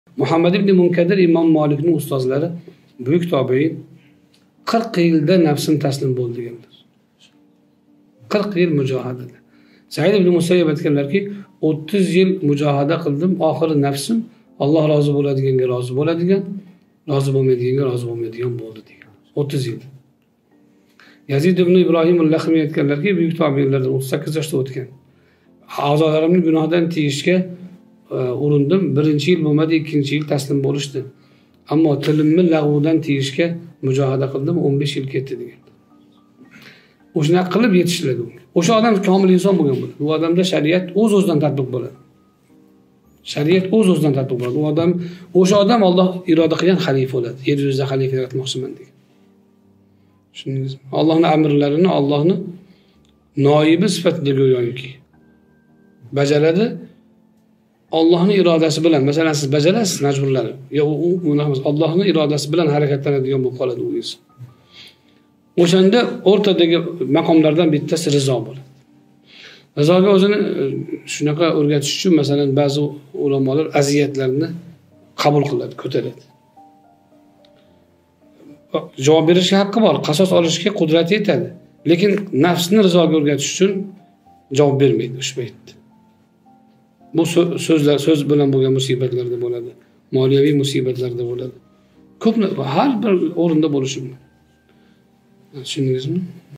Muhammad ibn Munkadir İmam Malik'nin ustozlari, büyük tabiin 40 yilda nafsim taslim bo'ldi deganlar. 40 yil mujohadada. Said ibn Musayyib aytganlarki, 30 yil mujohada qildim, oxiri nafsim Alloh rozi bo'ladiganga rozi bo'ladigan, rozi bo'lmaydiganga rozi bo'lmaydigan bo'ldi degan. 30 yil. Yazid ibn Ibrohim al-Laxmi aytganlarki, büyük tabiinlardan 38 yoshda o'tgan. A'zolarimni gunohdan tiyishga urindim. Birinchi yil bo'lmadi, ikkinchi yil taslim bo'lishdi. Ammo tilimni lag'vdan tiyishga mujohada qildim, 15 yil ketdi degan. O'shani qilib yetishiladi unga. O'sha odam komil inson bo'lgan bo'ladi. U odamda shariat o'z-o'zidan tatbiq bo'ladi. Shariat o'z-o'zidan tatbiq bo'ladi. O'sha odam Alloh iroda qilgan xalifa bo'ladi. Yer yuzida xalifa yaratmoqchiman degan. Tushundingizmi? Allohning amrlarini Allohning noibi sifatida go'yoki bajaradi. Allohning irodasi bilan, masalan siz bajarasiz majburlanib, yo u emas, Allohning irodasi bilan harakatlanadigan bo'lib qoladi u inson. O'shanda o'rtadagi maqomlardan bittasi rizo bo'ladi. Rizoga o'zini shunaqa o'rgatish uchun masalan ba'zi ulamolar aziyatlarni qabul qiladi, ko'taradi. Javob berishga haqqi bor, qasos olishga qudrati yetadi. Lekin nafsni rizoga o'rgatish uchun javob bermaydi o'sha paytda. Bu so'z bilan bo'lgan musibatlarda bo'ladi. Moliyaviy musibatlarda bo'ladi. Ko'p har bir o'rinda bo'lishi mumkin. Tushundingizmi?